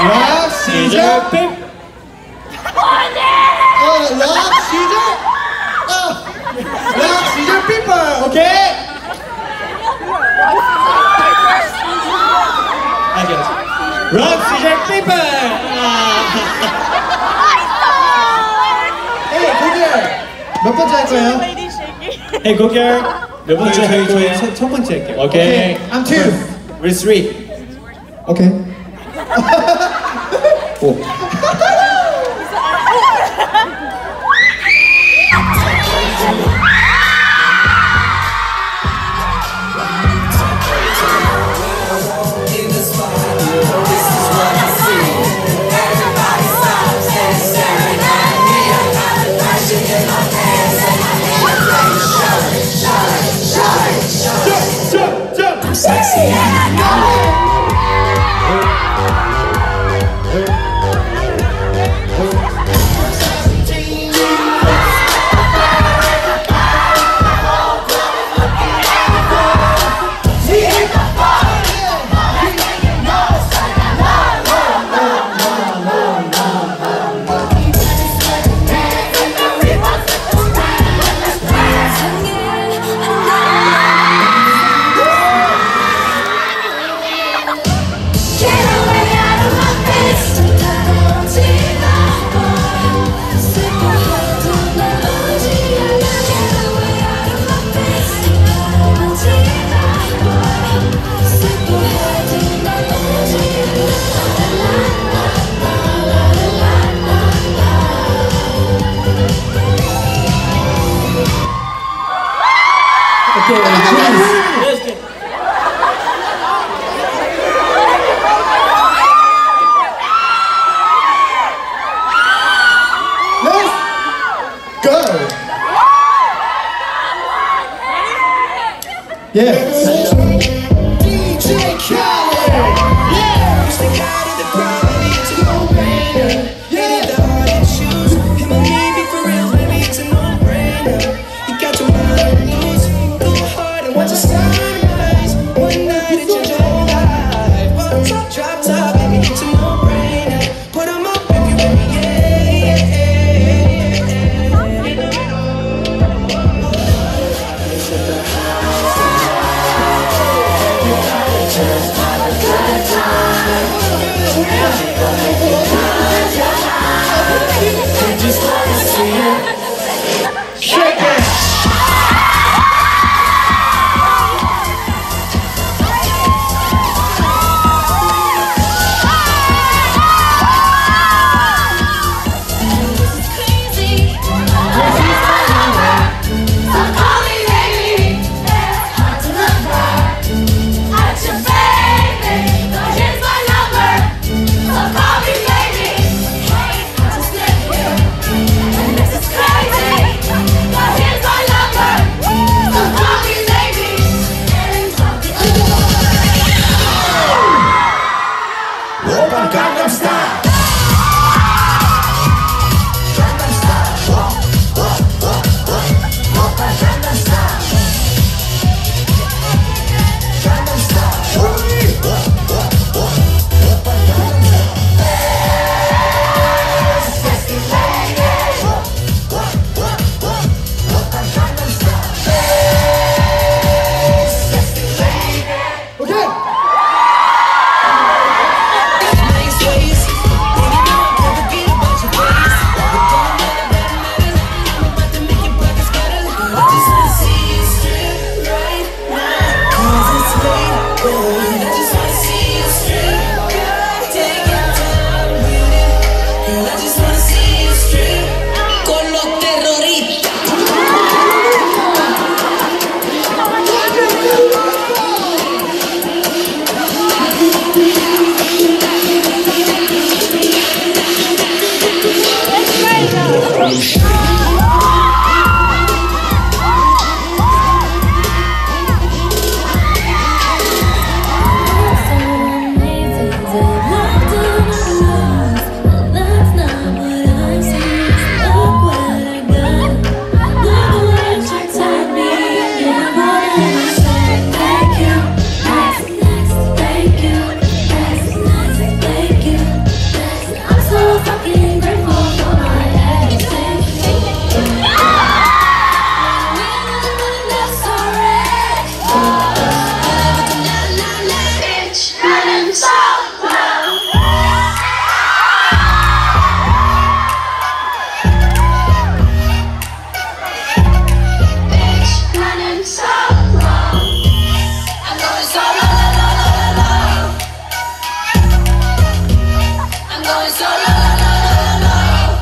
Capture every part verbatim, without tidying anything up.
락 시절 삐. 어, 락 시절. 어, 락 시절 people. 오케이. 락 시절 people. 에이 고결 몇 번째 할 거예요? Hey 고결 몇 번째 할 거예요? 첫, 첫 번째 할게요. 오케이. I'm two. We're three. 오케이. 오. Sexy and I know it. Okay, let's get. Let's go. Yes. D J Khaled. Yeah. It's the guy in the crowd, it's a no-brainer. Yeah. The hard issues, him and me be for real, baby, it's a no-brainer. You got your mind on loose, go hard and watch the sunrise. One night it changed your whole life. One top, drop top, baby, it's a no-brainer. Put 'em up if you with me, yeah, yeah, yeah. Just wanna see it. Shake it. Gangnam Style. Gangnam Style. Gangnam Style. Gangnam Style. Sexy lady. Gangnam Style. Sexy lady. Okay. going so low, low, low, low, low.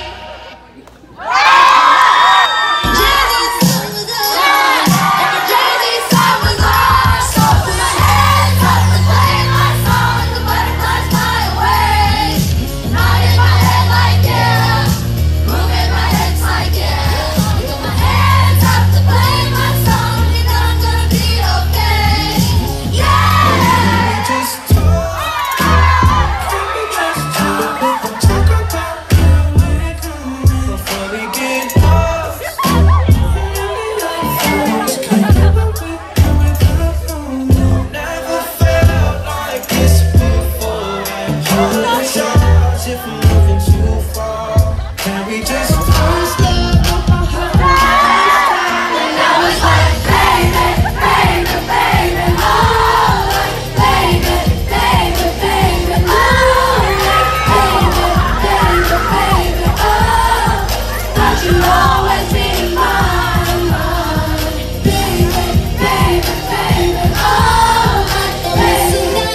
If I'm moving too far, can we just don't stop? And I was like, baby, baby, baby, oh, baby, baby, baby, oh, baby, baby, baby, oh, but you always be mine, mine, baby, baby, baby, oh, baby.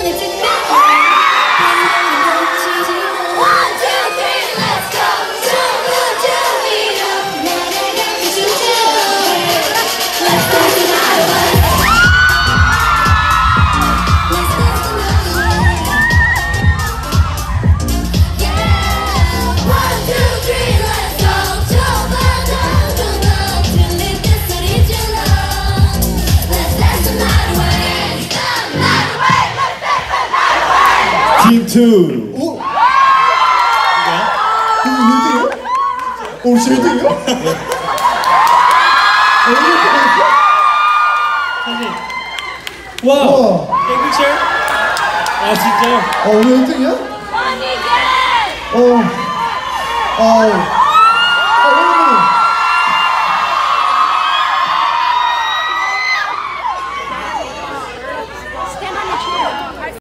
팀 투. 오! 이거 일 등이야? 오, 진짜 일 등이야? 사진. 와우. 땡큐. 아 진짜요? 어, 오늘 일 등이야? 어. 아.